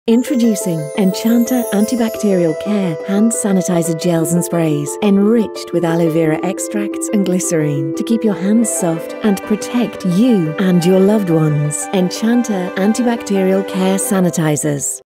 Introducing Enchanteur Antibacterial Care Hand Sanitizer Gels and Sprays, enriched with aloe vera extracts and glycerine to keep your hands soft and protect you and your loved ones. Enchanteur Antibacterial Care Sanitizers.